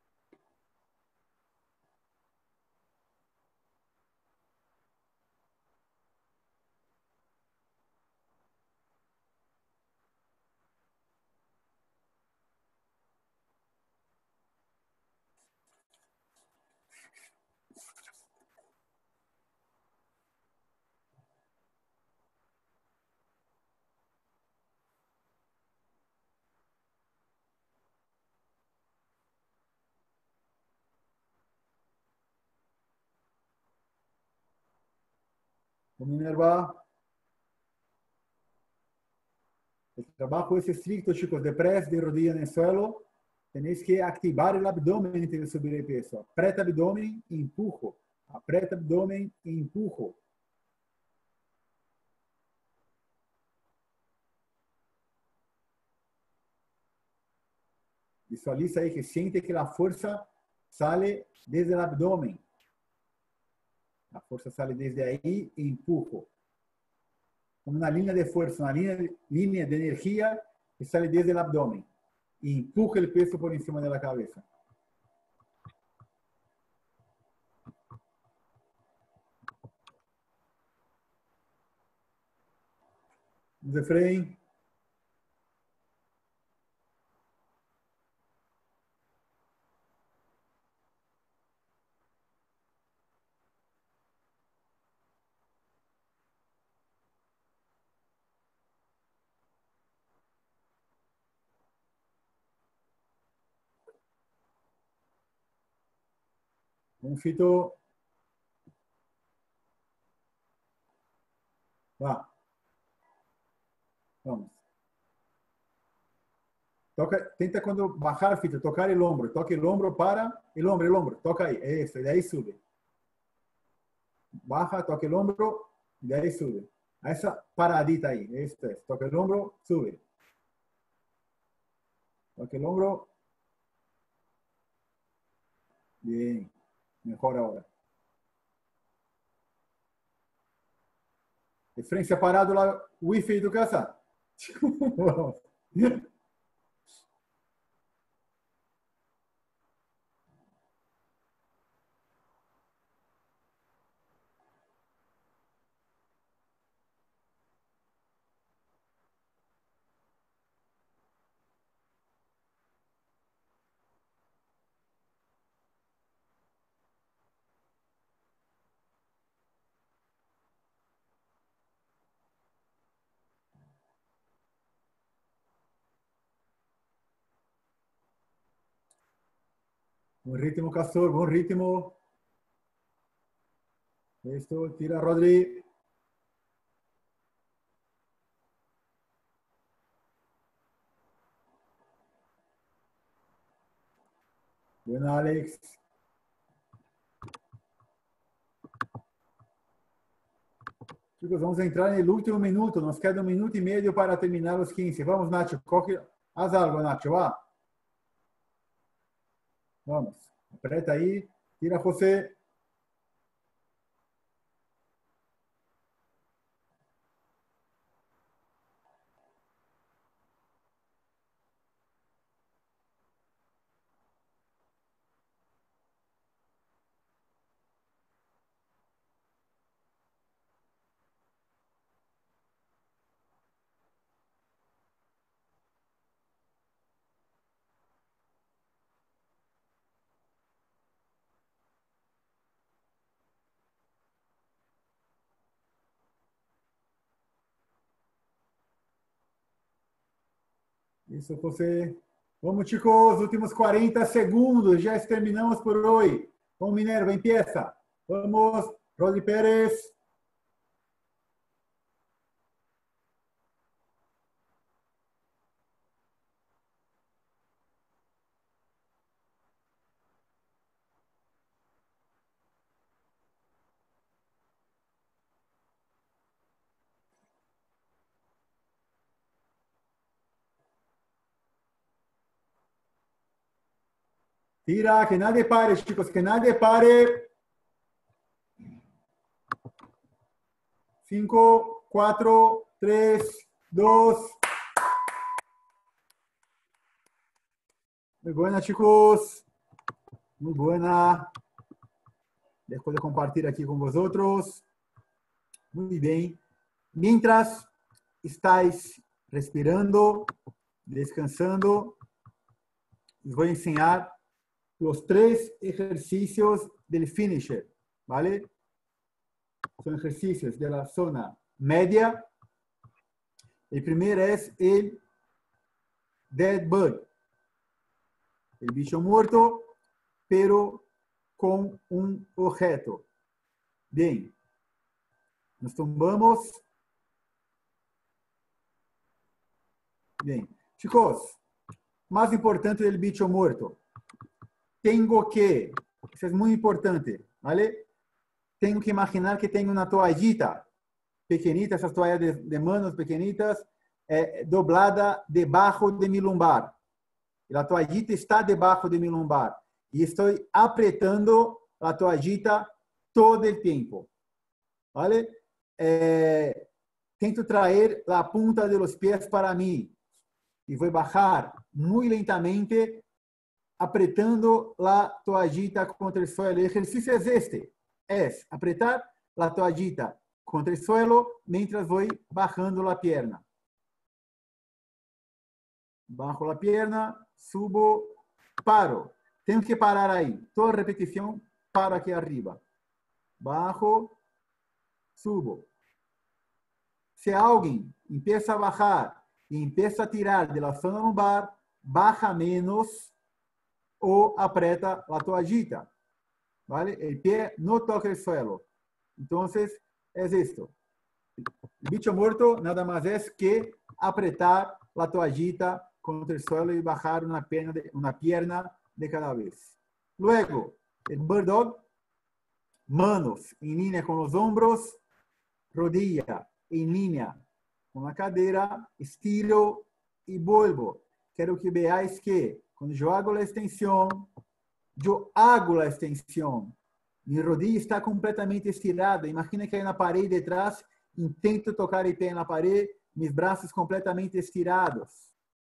Vamos, Minerva. El trabajo es estricto, chicos. De press, de rodilla en el suelo. Tenéis que activar el abdomen antes de subir el peso. Aprieta abdomen y empujo. Aprieta abdomen y empujo. Visualiza ahí que siente que la fuerza sale desde el abdomen. La fuerza sale desde ahí y empujo. Como una línea de fuerza, una línea de energía que sale desde el abdomen. Y empuja el peso por encima de la cabeza. Efraín. Un fito. Va. Vamos. Toca, tenta quando bajar a fita, tocar o ombro. Toca o ombro para o ombro. Toca aí. Isso, e daí sube. Baja, toca o ombro, e daí sube. Essa paradita aí. Isso é. Toca o ombro, sube. Toca o ombro. Bien. Mejor ahora. De frente separado lá, Wi-Fi do casa. Buen ritmo, Castor, buen ritmo. Esto, tira Rodri. Buena, Alex. Chicos, vamos entrar no último minuto. Nos queda 1 minuto e meio para terminar os 15. Vamos, Nacho. Haz algo, Nacho. Va. Vamos. Aprieta aí. Tira, José. Isso, José. Vamos, chicos. Últimos 40 segundos. Já terminamos por hoje. Vamos, Minerva, empieza. Vamos, Rodri Pérez. Tira, que nadie pare, chicos, que nadie pare. 5, 4, 3, 2. Muy buena, chicos. Muy buena. Dejo de compartir aquí con vosotros. Muy bien. Mientras estáis respirando, descansando, les voy a enseñar los 3 ejercicios del finisher, ¿vale? Son ejercicios de la zona media. El primero es el dead bug, el bicho muerto, pero con un objeto. Bien, nos tumbamos. Bien, chicos, más importante del bicho muerto. Tengo que, eso es muy importante, ¿vale? Tengo que imaginar que tengo una toallita pequeñita, esas toallas de manos pequeñitas, doblada debajo de mi lumbar. La toallita está debajo de mi lumbar. Y estoy apretando la toallita todo el tiempo. ¿Vale? Tento traer la punta de los pies para mí. Y voy a bajar muy lentamente, apretando la toallita contra el suelo. El ejercicio es este. Es apretar la toallita contra el suelo mientras voy bajando la pierna. bajo la pierna, subo, paro. Tengo que parar ahí. Toda repetición, paro aquí arriba. Bajo, subo. Si alguien empieza a bajar y empieza a tirar de la zona lumbar, baja menos o aprieta la toallita. ¿Vale? El pie no toca el suelo. Entonces, es esto. El bicho muerto nada más es que apretar la toallita contra el suelo y bajar una pierna de cada vez. Luego, el bird dog, manos en línea con los hombros, rodilla en línea con la cadera, estiro y vuelvo. Quiero que veáis que cuando yo hago la extensión, mi rodilla está completamente estirada. Imagina que hay una pared detrás, intento tocar el pie en la pared, mis brazos completamente estirados.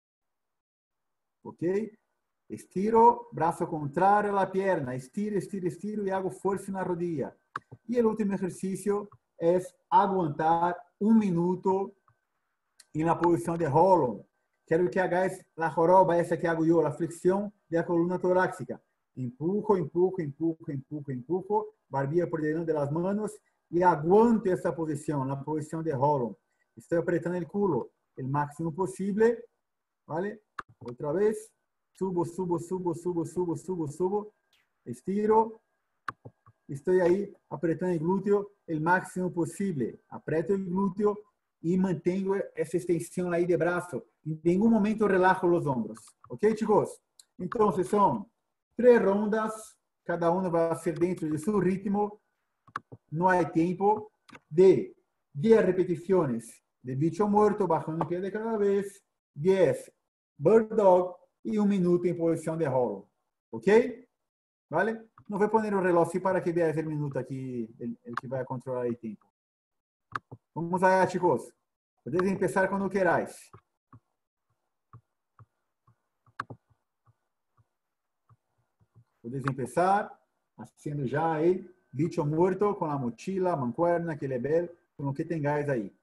¿Ok? Estiro, brazo contrario a la pierna, estiro, estiro, estiro y hago fuerza en la rodilla. Y el último ejercicio es aguantar 1 minuto en la posición de Hollow. Quiero que hagáis la joroba esa que hago yo, la flexión de la columna torácica. Empujo, empujo, empujo, empujo, empujo, barbilla por delante de las manos y aguanto esta posición, la posición de Hollow. Estoy apretando el culo el máximo posible, ¿vale? Otra vez, subo, subo, subo, subo, subo, subo, subo, estiro, estoy ahí apretando el glúteo el máximo posible, aprieto el glúteo y mantengo esa extensión ahí de brazo. En ningún momento relajo los hombros, ¿ok, chicos? Entonces son 3 rondas, cada uno va a ser dentro de su ritmo, no hay tiempo, de 10 repeticiones de bicho muerto, bajando el pie de cada vez, 10 bird dog y 1 minuto en posición de hollow, ¿ok? ¿Vale? No voy a poner un reloj así para que veáis el minuto aquí, el que va a controlar el tiempo. Vamos allá, chicos. Podéis empezar cuando queráis. Podéis empezar haciendo ya el bicho muerto con la mochila, mancuerna, kettlebell, con lo que tengáis ahí.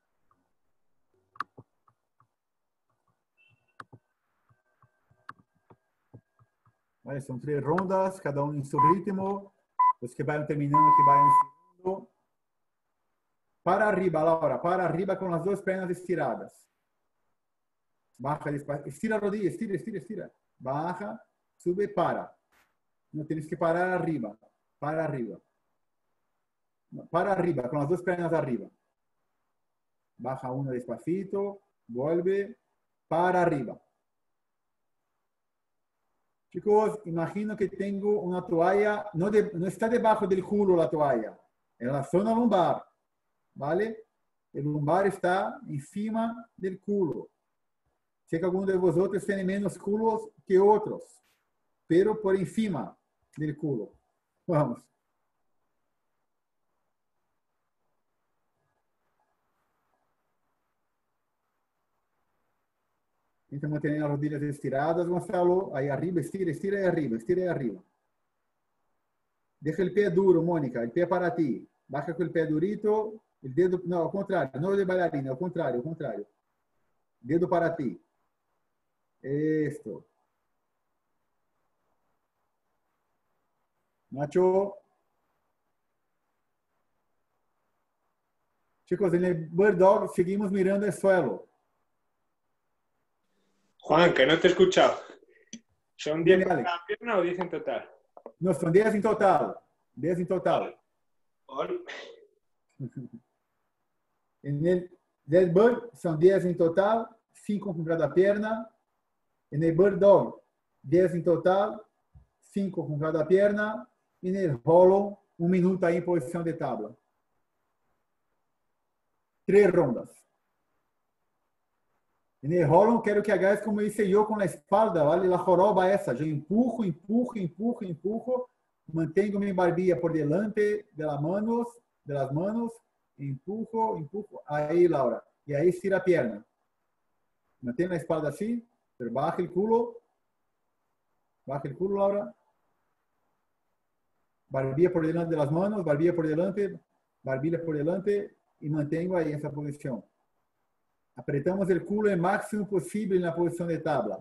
Vale, son 3 rondas, cada uno en su ritmo. Los que vayan terminando, que vayan segundo. Para arriba, Laura, para arriba con las 2 piernas estiradas. Baja despacio, estira la rodilla, estira, estira, estira. Baja, sube, para. No tienes que parar arriba, para arriba. Para arriba, con las 2 piernas arriba. Baja una despacito, vuelve, para arriba. Chicos, imagino que tengo una toalla, no está debajo del culo la toalla, en la zona lumbar, ¿vale? El lumbar está encima del culo. Sé que algunos de vosotros tienen menos culos que otros, pero por encima del culo. Vamos. Então, mantendo as rodilhas estiradas, Gonçalo. Aí arriba, estira, estira aí arriba, estira aí arriba. Deja el pie duro, Mónica, el pie para ti. Baja con el pie durito, el dedo, no, al contrario, no de bailarina, al contrario, al contrario. Dedo para ti. Esto. Nacho. Chicos, en el Bird Dog seguimos mirando el suelo. Juan, que no te he escuchado. ¿Son 10 Dime, en Alex. cada pierna o 10 en total? No, son 10 en total. 10 en total. Vale. En el Dead Bird son 10 en total, 5 con cada pierna. En el Bird Dog, 10 en total, 5 con cada pierna. En el Hollow, 1 minuto ahí en posición de tabla. 3 rondas. En el Hollow, quiero que hagáis como hice yo con la espalda, ¿vale? La joroba esa. Yo empujo, empujo, empujo, empujo. Mantengo mi barbilla por delante de las manos. Empujo, empujo. Ahí, Laura. Y ahí estira a pierna. Mantén la espalda así, pero baja el culo. Baja el culo, Laura. Barbilla por delante de las manos, barbilla por delante, barbilla por delante y mantengo ahí esa posición. Apretamos el culo el máximo posible en la posición de tabla.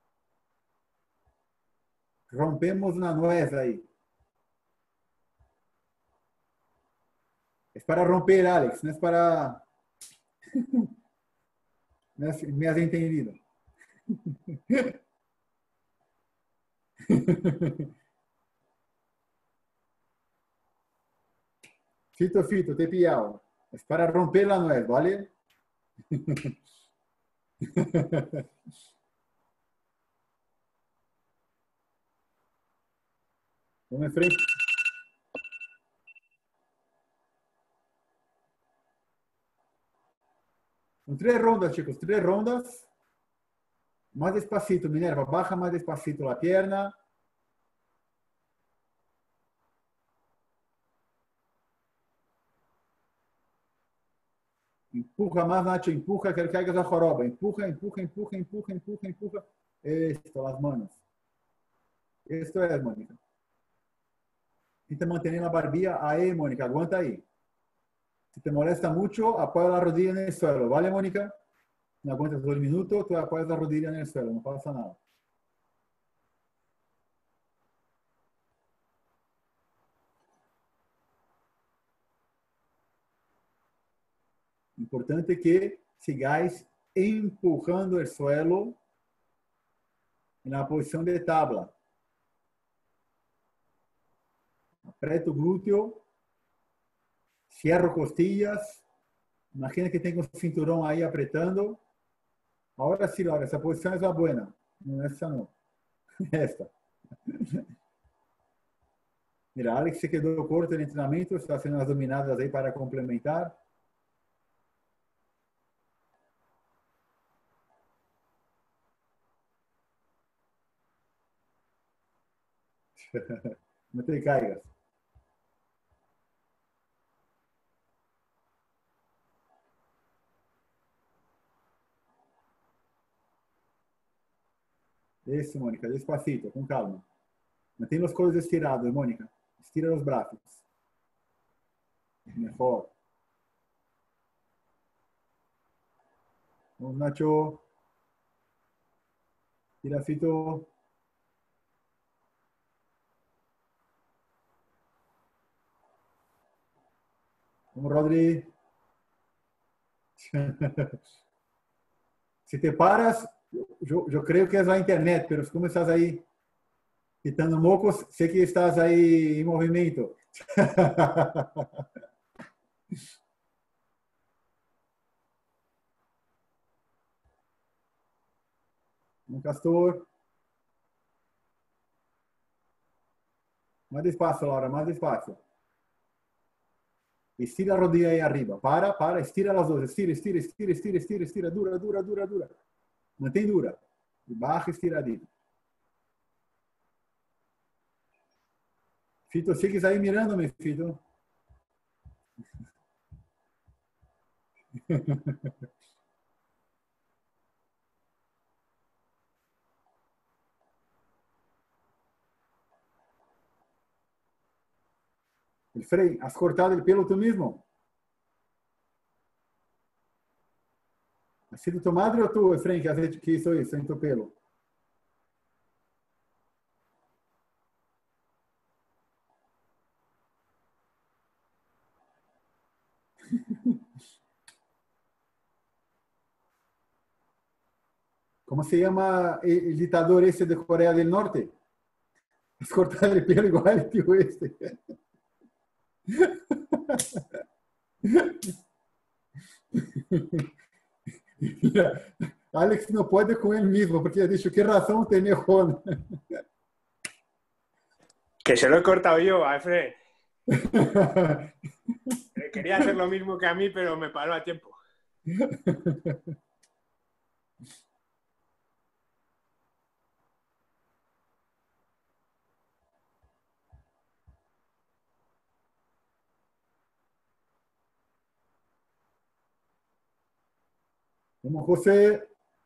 Rompemos una nuez ahí. Es para romper, Alex, no es para... Me has entendido. Fito, Fito, te he pillado. Es para romper la nuez, ¿vale? Vamos en frente. Son 3 rondas, chicos, 3 rondas. Más despacito, Minerva, baja más despacito la pierna. Empuja más, Nacho, empuja, que caigas a joroba. Empuja, empuja, empuja, empuja, empuja, empuja. Esto, las manos. Esto es, Mónica. Intenta mantener la barbilla ahí, Mónica, aguanta ahí. Si te molesta mucho, apoya la rodilla en el suelo, ¿vale, Mónica? No aguantas 2 minutos, tú apoyas la rodilla en el suelo, no pasa nada. Importante que sigáis empujando el suelo en la posición de tabla. Aprieto glúteo, cierro costillas. Imagina que tengo un cinturón ahí apretando. Ahora sí, Laura, esa posición es la buena. No, esa no. Esta. Mira, Alex se quedó corto en el entrenamiento, está haciendo las dominadas ahí para complementar. No te caigas. Eso, Mónica, despacito, con calma. Mantén los codos estirados, Mónica. Estira los brazos. Mejor. Vamos, Nacho. Tira, Fito. Vamos, Rodri. Si te paras, yo creo que es la internet, pero como estás ahí quitando mocos, sé que estás ahí en movimiento. Un castor. Más despacio, Laura, más despacio. Estira la rodilla ahí arriba. Para, estira las dos. Estira, estira, estira, estira, estira, estira. Dura, dura, dura, dura. Mantém dura. E baja, estiradinho. Fito, sigues aí mirando-me, Fito. El Frei, ¿has cortado el pelo tú mismo? ¿Ha sido tu madre o tú, Efraín, que hizo eso en tu pelo? ¿Cómo se llama el dictador ese de Corea del Norte? ¿Has cortado el pelo igual al tío este? Mira, Alex no puede con él mismo porque ha dicho, ¿qué razón tenía Juan? Que se lo he cortado yo, Alfred. Quería hacer lo mismo que a mí, pero me paró a tiempo. Vamos, José.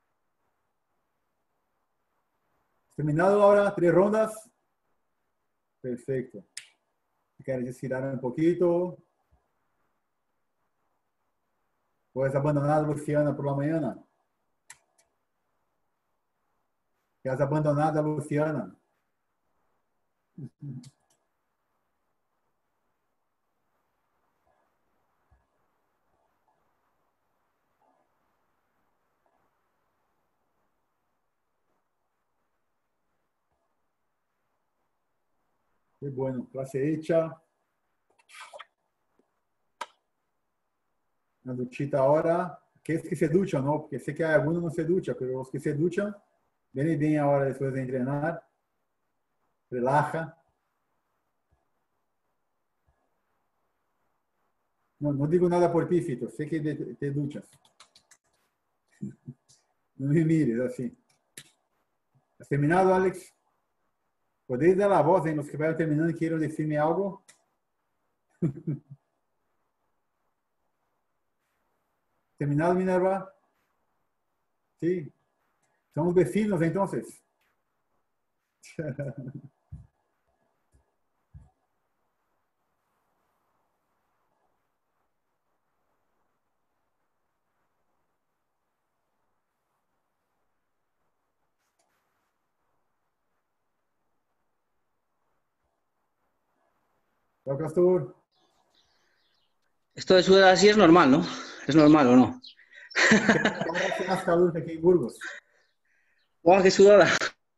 Terminado ahora, 3 rondas. Perfecto. ¿Quieres estirar un poquito? ¿Puedes abandonar a Luciana por la mañana? ¿Que has abandonado a Luciana? Qué bueno, clase hecha. Una duchita ahora. Aquellos que se duchan, ¿no? Porque sé que hay algunos no se duchan, pero los que se duchan, viene bien ahora después de entrenar. Relaja. No, no digo nada por ti, Fito. Sé que te duchas. No me mires así. ¿Has terminado, Alex? ¿Podéis dar la voz en los que vayan terminando y quiero decirme algo? ¿Terminado, Minerva? Sí. Somos vecinos, entonces. Chao, Castor. Esto de sudar así es normal, ¿no? ¿Es normal o no? Ahora hace más calor que aquí en Burgos. ¡Guau, qué sudada!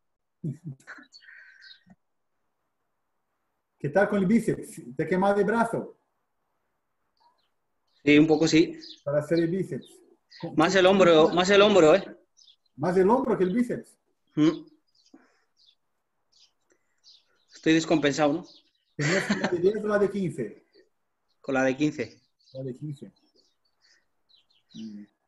¿Qué tal con el bíceps? ¿Te has quemado el brazo Sí, un poco sí. para hacer el bíceps? Más el hombro, ¿eh? Más el hombro que el bíceps. Mm. Estoy descompensado, ¿no? ¿Tenías la de 10 o la de 15? Con la de 15. La de 15.